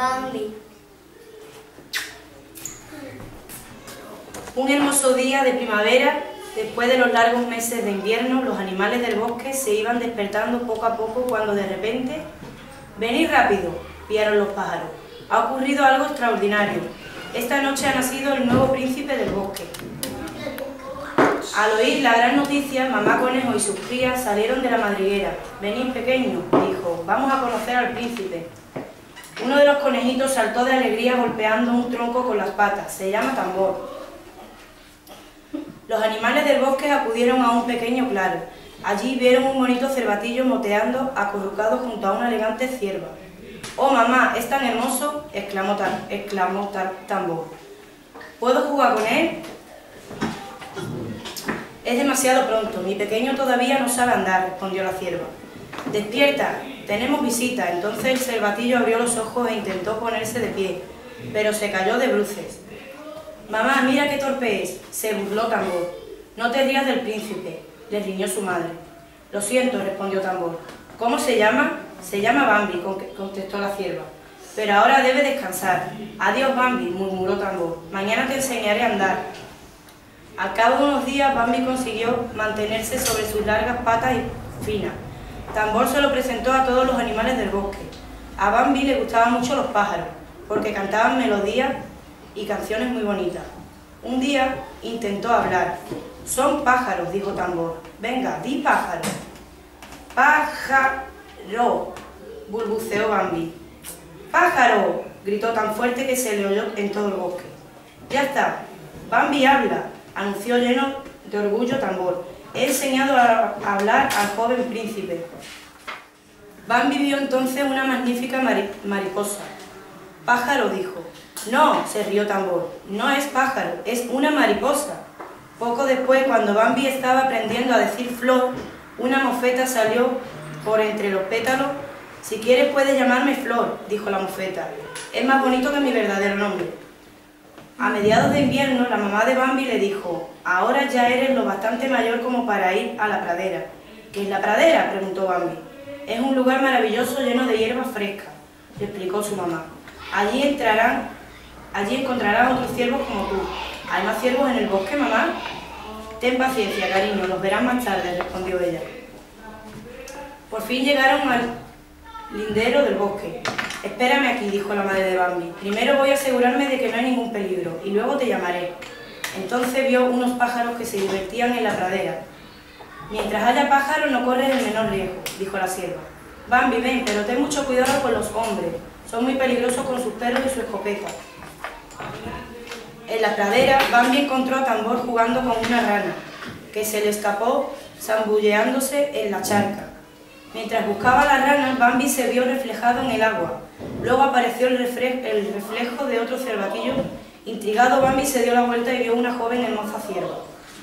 Bambi. Un hermoso día de primavera, después de los largos meses de invierno, los animales del bosque se iban despertando poco a poco cuando de repente... «¡Venid rápido!», piaron los pájaros. «Ha ocurrido algo extraordinario. Esta noche ha nacido el nuevo príncipe del bosque». Al oír la gran noticia, mamá conejo y sus crías salieron de la madriguera. «Venid, pequeño», dijo, «vamos a conocer al príncipe». Uno de los conejitos saltó de alegría golpeando un tronco con las patas. Se llama Tambor. Los animales del bosque acudieron a un pequeño claro. Allí vieron un bonito cervatillo moteando acurrucado junto a una elegante cierva. «¡Oh, mamá, es tan hermoso!», exclamó Tambor. «¿Puedo jugar con él?». «Es demasiado pronto, mi pequeño todavía no sabe andar», respondió la cierva. «Despierta, tenemos visita». Entonces el cervatillo abrió los ojos e intentó ponerse de pie, pero se cayó de bruces. «Mamá, mira qué torpe es», se burló Tambor. «No te rías del príncipe», le riñó su madre. «Lo siento», respondió Tambor. «¿Cómo se llama?». «Se llama Bambi», contestó la cierva. «Pero ahora debe descansar». «Adiós, Bambi», murmuró Tambor. «Mañana te enseñaré a andar». Al cabo de unos días, Bambi consiguió mantenerse sobre sus largas patas y finas. Tambor se lo presentó a todos los animales del bosque. A Bambi le gustaban mucho los pájaros, porque cantaban melodías y canciones muy bonitas. Un día intentó hablar. «Son pájaros», dijo Tambor. «Venga, di pájaro». «Pájaro», balbuceó Bambi. «¡Pájaro!», gritó tan fuerte que se le oyó en todo el bosque. «Ya está, Bambi habla», anunció lleno de orgullo Tambor. «He enseñado a hablar al joven príncipe». Bambi vio entonces una magnífica mariposa. «Pájaro», dijo. «No», se rió Tambor, «no es pájaro, es una mariposa». Poco después, cuando Bambi estaba aprendiendo a decir flor, una mofeta salió por entre los pétalos. «Si quieres puedes llamarme Flor», dijo la mofeta. «Es más bonito que mi verdadero nombre». A mediados de invierno, la mamá de Bambi le dijo: «Ahora ya eres lo bastante mayor como para ir a la pradera». «¿Qué es la pradera?», preguntó Bambi. «Es un lugar maravilloso lleno de hierba fresca», le explicó su mamá. Allí encontrarás otros ciervos como tú». «¿Hay más ciervos en el bosque, mamá?». «Ten paciencia, cariño, los verás más tarde», respondió ella. Por fin llegaron al lindero del bosque. «Espérame aquí», dijo la madre de Bambi. «Primero voy a asegurarme de que no hay ningún peligro, y luego te llamaré». Entonces vio unos pájaros que se divertían en la pradera. «Mientras haya pájaros no corres el menor riesgo», dijo la sierva. «Bambi, ven, pero ten mucho cuidado con los hombres. Son muy peligrosos con sus perros y su escopeta». En la pradera, Bambi encontró a Tambor jugando con una rana, que se le escapó zambulleándose en la charca. Mientras buscaba a la rana, Bambi se vio reflejado en el agua. Luego apareció el reflejo de otro cervatillo. Intrigado, Bambi se dio la vuelta y vio una joven hermosa cierva.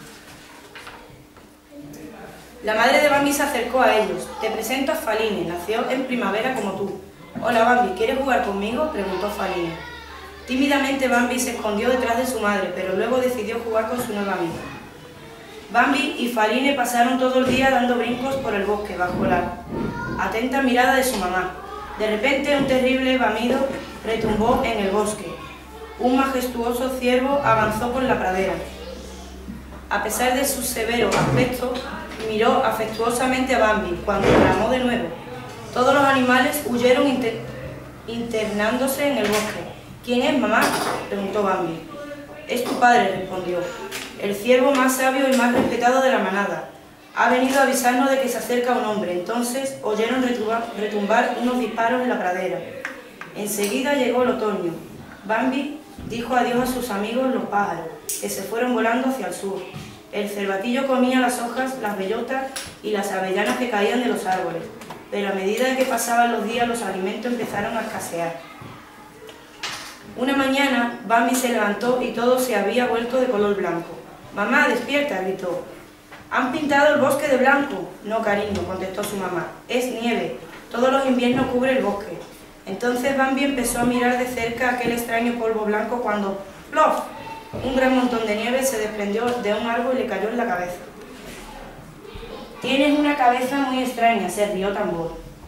La madre de Bambi se acercó a ellos. «Te presento a Faline, nació en primavera como tú». «Hola, Bambi, ¿quieres jugar conmigo?», preguntó Faline. Tímidamente Bambi se escondió detrás de su madre, pero luego decidió jugar con su nueva amiga. Bambi y Faline pasaron todo el día dando brincos por el bosque, bajo la atenta mirada de su mamá. De repente, un terrible bramido retumbó en el bosque. Un majestuoso ciervo avanzó por la pradera. A pesar de su severo aspecto, miró afectuosamente a Bambi cuando bramó de nuevo. Todos los animales huyeron internándose en el bosque. «¿Quién es, mamá?», preguntó Bambi. «Es tu padre», respondió, «el ciervo más sabio y más respetado de la manada. Ha venido a avisarnos de que se acerca un hombre». Entonces oyeron retumbar unos disparos en la pradera. Enseguida llegó el otoño. Bambi dijo adiós a sus amigos los pájaros, que se fueron volando hacia el sur. El cervatillo comía las hojas, las bellotas y las avellanas que caían de los árboles, pero a medida que pasaban los días los alimentos empezaron a escasear. Una mañana, Bambi se levantó y todo se había vuelto de color blanco. «Mamá, despierta», gritó. «¿Han pintado el bosque de blanco?». «No, cariño», contestó su mamá. «Es nieve. Todos los inviernos cubre el bosque». Entonces Bambi empezó a mirar de cerca aquel extraño polvo blanco cuando ¡plof! Un gran montón de nieve se desprendió de un árbol y le cayó en la cabeza. «Tienes una cabeza muy extraña», se rió Tambor.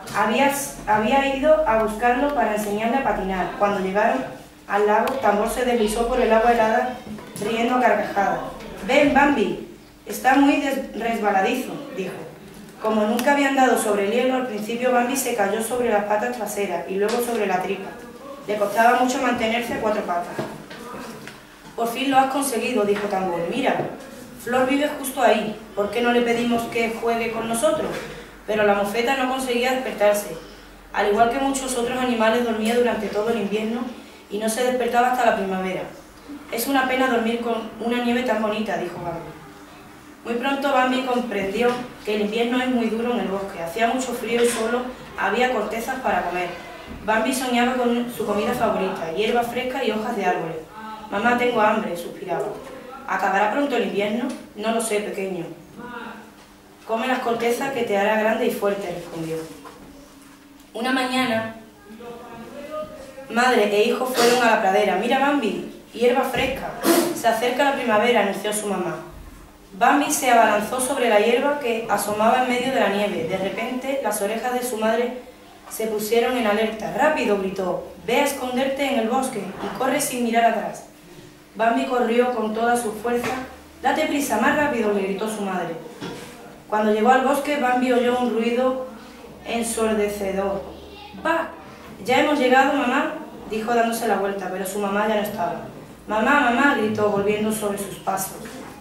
Había ido a buscarlo para enseñarle a patinar. Cuando llegaron al lago, Tambor se deslizó por el agua helada, riendo a carcajadas. «Ven, Bambi, está muy resbaladizo», dijo. Como nunca habían dado sobre el hielo, al principio Bambi se cayó sobre las patas traseras y luego sobre la tripa. Le costaba mucho mantenerse a cuatro patas. «Por fin lo has conseguido», dijo Tambor. «Mira, Flor vive justo ahí. ¿Por qué no le pedimos que juegue con nosotros?» Pero la mofeta no conseguía despertarse. Al igual que muchos otros animales, dormía durante todo el invierno y no se despertaba hasta la primavera. «Es una pena dormir con una nieve tan bonita», dijo Bambi. Muy pronto Bambi comprendió que el invierno es muy duro en el bosque. Hacía mucho frío y solo había cortezas para comer. Bambi soñaba con su comida favorita, hierba fresca y hojas de árboles. «Mamá, tengo hambre», suspiraba. «¿Acabará pronto el invierno?» «No lo sé, pequeño. Come las cortezas que te hará grande y fuerte», respondió. Una mañana, madre e hijo fueron a la pradera. «Mira, Bambi, hierba fresca. Se acerca la primavera», anunció su mamá. Bambi se abalanzó sobre la hierba que asomaba en medio de la nieve. De repente, las orejas de su madre se pusieron en alerta. «¡Rápido!», gritó. «Ve a esconderte en el bosque y corre sin mirar atrás». Bambi corrió con toda su fuerza. «¡Date prisa, más rápido!», le gritó su madre. Cuando llegó al bosque, Bambi oyó un ruido ensordecedor. «¡Bah! Ya hemos llegado, mamá», dijo dándose la vuelta, pero su mamá ya no estaba. «Mamá, mamá», gritó volviendo sobre sus pasos.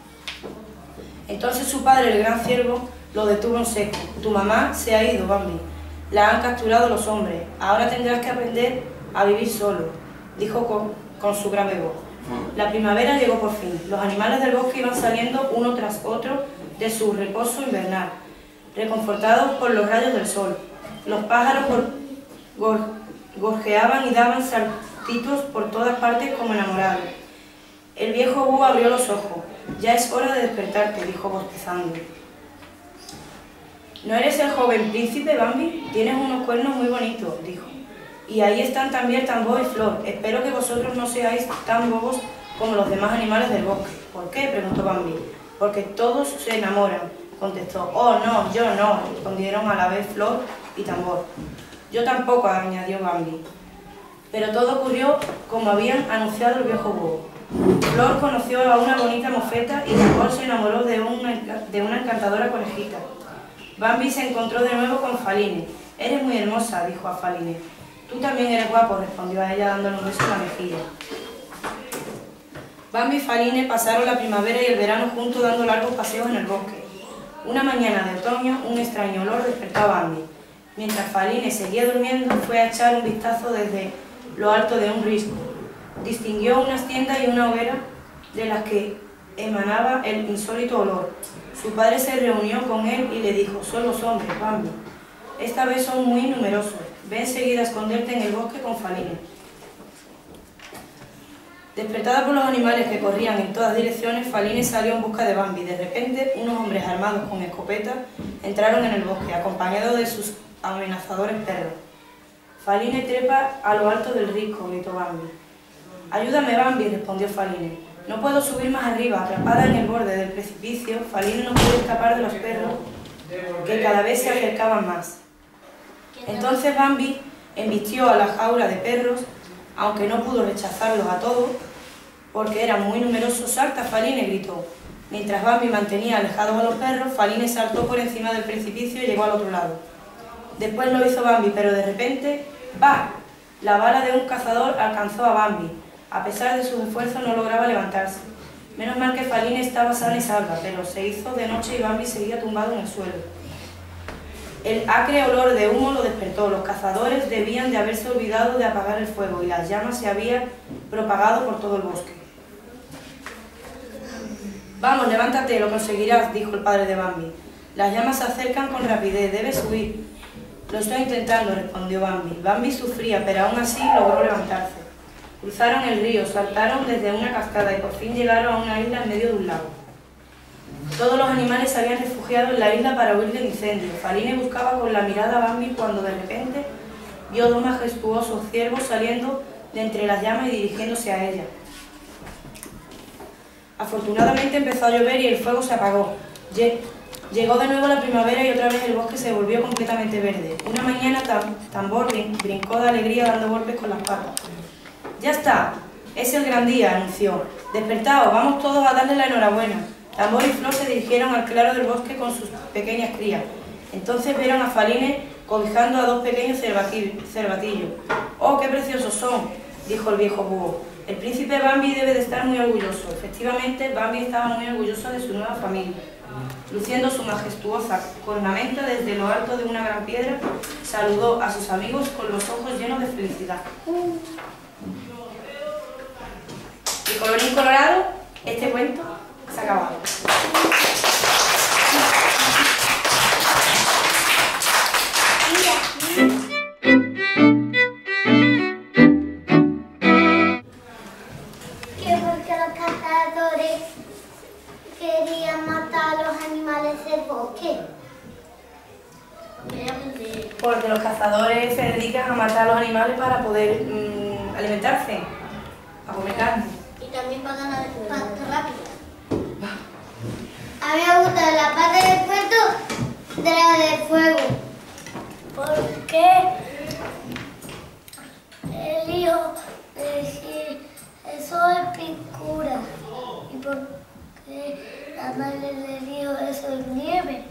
Entonces su padre, el gran ciervo, lo detuvo en seco. «Tu mamá se ha ido, Bambi. La han capturado los hombres. Ahora tendrás que aprender a vivir solo», dijo con su grave voz. La primavera llegó por fin. Los animales del bosque iban saliendo uno tras otro de su reposo invernal, reconfortados por los rayos del sol. Los pájaros gorjeaban y daban saltitos por todas partes como enamorados. El viejo búho abrió los ojos. «Ya es hora de despertarte», dijo bostezando. «¿No eres el joven príncipe, Bambi? Tienes unos cuernos muy bonitos», dijo. «Y ahí están también Tambor y Flor. Espero que vosotros no seáis tan bobos como los demás animales del bosque». «¿Por qué?», preguntó Bambi. «Porque todos se enamoran», contestó. «Oh, no, yo no», respondieron a la vez Flor y Tambor. «Yo tampoco», añadió Bambi. Pero todo ocurrió como habían anunciado el viejo búho. Flor conoció a una bonita mofeta y Tambor se enamoró de una encantadora conejita. Bambi se encontró de nuevo con Faline. «Eres muy hermosa», dijo a Faline. «Tú también eres guapo», respondió a ella dándole un beso en la mejilla. Bambi y Faline pasaron la primavera y el verano juntos dando largos paseos en el bosque. Una mañana de otoño, un extraño olor despertó a Bambi. Mientras Faline seguía durmiendo, fue a echar un vistazo desde lo alto de un risco. Distinguió unas tiendas y una hoguera de las que emanaba el insólito olor. Su padre se reunió con él y le dijo: «Son los hombres, Bambi. Esta vez son muy numerosos. Ve enseguida a esconderte en el bosque con Faline». Despertada por los animales que corrían en todas direcciones, Faline salió en busca de Bambi. De repente, unos hombres armados con escopetas entraron en el bosque, acompañados de sus amenazadores perros. «Faline, trepa a lo alto del risco», gritó Bambi. «Ayúdame, Bambi», respondió Faline. «No puedo subir más arriba». Atrapada en el borde del precipicio, Faline no pudo escapar de los perros, que cada vez se acercaban más. Entonces Bambi embistió a la jaula de perros, aunque no pudo rechazarlos a todos, porque eran muy numerosos. «¡Salta, Faline!», gritó. Mientras Bambi mantenía alejados a los perros, Faline saltó por encima del precipicio y llegó al otro lado. Después lo hizo Bambi, pero de repente, ¡bah!, la bala de un cazador alcanzó a Bambi. A pesar de sus esfuerzos no lograba levantarse. Menos mal que Faline estaba sana y salva, pero se hizo de noche y Bambi seguía tumbado en el suelo. El acre olor de humo lo despertó. Los cazadores debían de haberse olvidado de apagar el fuego y las llamas se habían propagado por todo el bosque. «Vamos, levántate, lo conseguirás», dijo el padre de Bambi. «Las llamas se acercan con rapidez, debes huir». «Lo estoy intentando», respondió Bambi. Bambi sufría, pero aún así logró levantarse. Cruzaron el río, saltaron desde una cascada y por fin llegaron a una isla en medio de un lago. Todos los animales se habían refugiado en la isla para huir del incendio. Faline buscaba con la mirada a Bambi cuando de repente vio dos majestuosos ciervos saliendo de entre las llamas y dirigiéndose a ella. Afortunadamente empezó a llover y el fuego se apagó. Llegó de nuevo la primavera y otra vez el bosque se volvió completamente verde. Una mañana Tambor brincó de alegría dando golpes con las patas. ¡Ya está! Es el gran día, anunció. Despertaos, vamos todos a darle la enhorabuena. Tambor y Flor se dirigieron al claro del bosque con sus pequeñas crías. Entonces vieron a Faline cobijando a dos pequeños cervatillos. ¡Oh, qué preciosos son!, dijo el viejo búho. El príncipe Bambi debe de estar muy orgulloso. Efectivamente, Bambi estaba muy orgulloso de su nueva familia. Luciendo su majestuosa cornamenta desde lo alto de una gran piedra, saludó a sus amigos con los ojos llenos de felicidad. Y colorín colorado, este cuento se ha acabado. Que porque los cazadores querían matar a los animales del bosque. Porque los cazadores se dedican a matar a los animales para poder alimentarse, a comer carne. Y también para ganar pasta rápida. A mí me gusta la parte del cuento de la de fuego. Porque el hijo decía, eso es pintura. Y porque la madre le dijo, eso es nieve.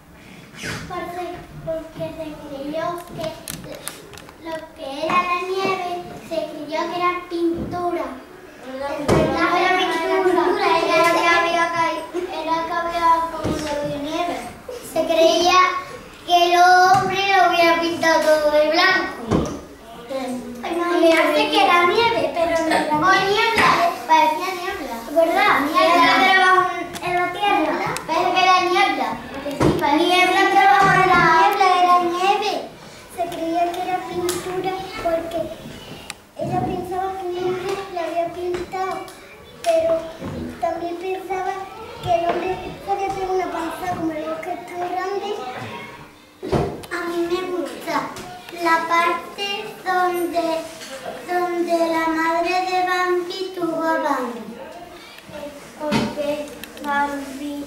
Porque se creyó que lo que era la nieve, se creyó que era pintura. No era pintura, era que había como de nieve. Se creía que el hombre lo había pintado todo de blanco. Imaginarse que era nieve, pero no era niebla. Parecía niebla. ¿Verdad? Niebla en la tierra. Parece que era niebla. Niebla trabajo en la niebla, era nieve. Se creía que era pintura porque ella pensaba que el hombre la había pintado, pero también pensaba que el hombre podía tener una panza como el bosque es tan grande. A mí me gusta la parte donde la madre de Bambi tuvo a Bambi, porque Bambi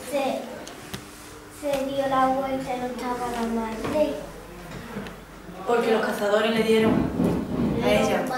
se dio la vuelta y no estaba la madre. Porque los cazadores le dieron a ella.